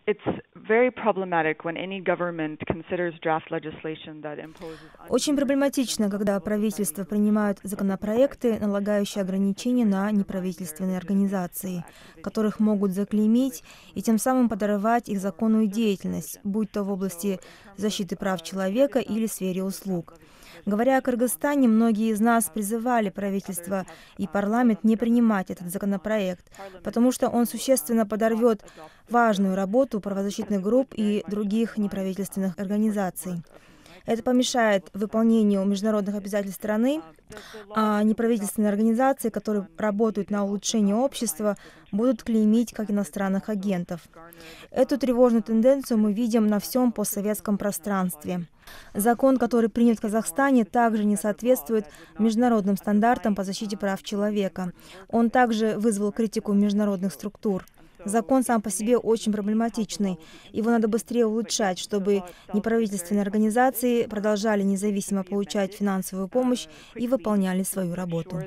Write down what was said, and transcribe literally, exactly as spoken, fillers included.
Очень проблематично, когда правительства принимают законопроекты, налагающие ограничения на неправительственные организации, которых могут заклеймить и тем самым подорвать их законную деятельность, будь то в области защиты прав человека или сфере услуг. Говоря о Кыргызстане, многие из нас призывали правительство и парламент не принимать этот законопроект, потому что он существенно подорвет важную работу правозащитных групп и других неправительственных организаций. Это помешает выполнению международных обязательств страны, а неправительственные организации, которые работают на улучшение общества, будут клеймить как иностранных агентов. Эту тревожную тенденцию мы видим на всем постсоветском пространстве. Закон, который принят в Казахстане, также не соответствует международным стандартам по защите прав человека. Он также вызвал критику международных структур. Закон сам по себе очень проблематичный. Его надо быстрее улучшать, чтобы неправительственные организации продолжали независимо получать финансовую помощь и выполняли свою работу.